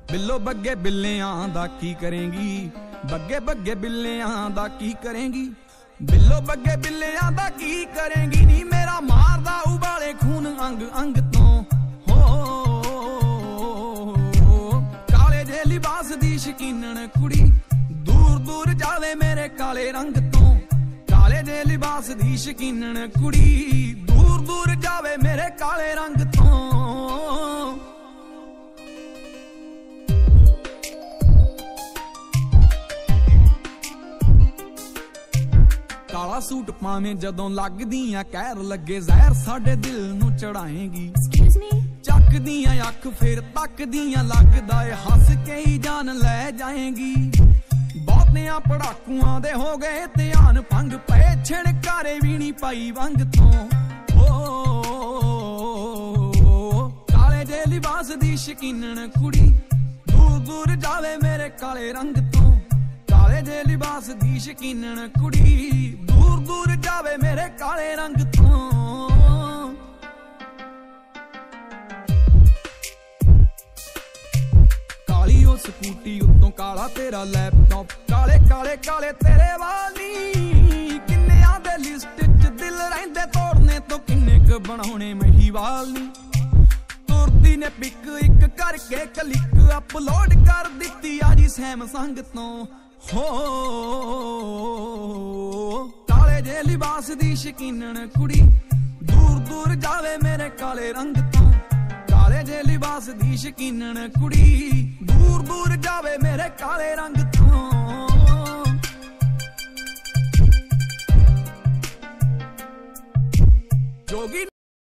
ਬਿੱਲੋ ਬੱਗੇ ਬਿੱਲਿਆਂ ਦਾ ਕੀ ਕਰੇਂਗੀ, ਬੱਗੇ ਬੱਗੇ ਬਿੱਲਿਆਂ ਦਾ ਕੀ ਕਰੇਂਗੀ, ਬਿੱਲੋ ਬੱਗੇ ਬਿੱਲਿਆਂ ਦਾ ਕੀ ਕਰੇਂਗੀ ਨੀ ਮੇਰਾ ਮਾਰਦਾ ਉਬਾਲੇ ਖੂਨ ਅੰਗ ਅੰਗ ਤੋਂ। ਹੋ ਕਾਲੇ ਜੇ ਲਿਬਾਸ ਦੀ ਸ਼ਕੀਨਣ ਕੁੜੀ ਦੂਰ ਦੂਰ ਜਾਵੇ ਮੇਰੇ ਕਾਲੇ ਰੰਗ ਤੋਂ। ਕਾਲੇ ਜੇ ਲਿਬਾਸ ਦੀ ਸ਼ਕੀਨਣ ਕੁੜੀ ਦੂਰ ਦੂਰ ਜਾਵੇ ਮੇਰੇ ਕਾਲੇ ਰੰਗ ਤੋਂ। ਕਾਲਾ ਸੂਟ ਪਾਵੇਂ ਜਦੋਂ ਲੱਗਦੀਆਂ ਕਹਿਰ ਲੱਗੇ ਜ਼ਹਿਰ ਸਾਡੇ ਦਿਲ ਨੂੰ ਚੜਾਏਂਗੀ। ਚੱਕਦੀਆਂ ਅੱਖ ਫਿਰ ਤੱਕਦੀਆਂ ਲੱਗਦਾ ਏ ਹੱਸ ਕੇ ਹੀ ਜਾਨ ਲੈ ਜਾਏਂਗੀ। ਬਹੁਤਿਆਂ ਪੜਾਕੂਆਂ ਦੇ ਹੋ ਗਏ ਧਿਆਨ ਭੰਗ ਪਏ ਛਿਣਕਾਰੇ ਵੀ ਨਹੀਂ ਪਾਈ ਵੰਗ ਤੋਂ। ਕਾਲੇ ਜੇ ਲਿਬਾਸ ਦੀ ਸ਼ਕੀਨਣ ਕੁੜੀ ਦੂਰ ਦੂਰ ਜਾਵੇ ਮੇਰੇ ਕਾਲੇ ਰੰਗ ਤੋਂ। ਕਾਲੇ ਜੇ ਲਿਬਾਸ ਦੀ ਸ਼ਕੀਨਣ ਕੁੜੀ ਦੂਰ ਦੂਰ ਜਾਵੇ ਮੇਰੇ ਕਾਲੇ ਰੰਗ ਤੋਂ। ਕਾਲੀ ਉਹ ਸਕੂਟੀ ਉੱਤੋਂ ਕਾਲਾ ਤੇਰਾ ਲੈਪਟਾਪ, ਕਾਲੇ ਕਾਲੇ ਕਾਲੇ ਤੇਰੇ ਵਾਲੀ। ਕਿੰਨਿਆਂ ਦੇ ਲਿਸਟ 'ਚ ਦਿਲ ਰਹਿੰਦੇ ਤੋੜਨੇ ਤੋਂ ਕਿੰਨੇ ਕੁ ਬਣਾਉਣੇ ਮਹੀਵਾਲ ਨੀ। ਤੁਰਦੀ ਨੇ ਪਿਕ ਇੱਕ ਕਰਕੇ ਕਲਿੱਕ ਅਪਲੋਡ ਕਰ ਦਿੱਤੀ ਆ ਜੀ ਸੈਮਸੰਗ ਤੋਂ। ਹੋ ਕਾਲੇ ਜੇ ਲਿਬਾਸ ਦੀ ਸ਼ਕੀਨਣ ਕੁੜੀ ਦੂਰ ਦੂਰ ਜਾਵੇ ਮੇਰੇ ਕਾਲੇ ਰੰਗ ਤੋਂ। ਕਾਲੇ ਜੇ ਲਿਬਾਸ ਦੀ ਸ਼ਕੀਨਣ ਕੁੜੀ ਦੂਰ ਦੂਰ ਜਾਵੇ ਮੇਰੇ ਕਾਲੇ ਰੰਗ ਤੋਂ। ਜੋਗੀ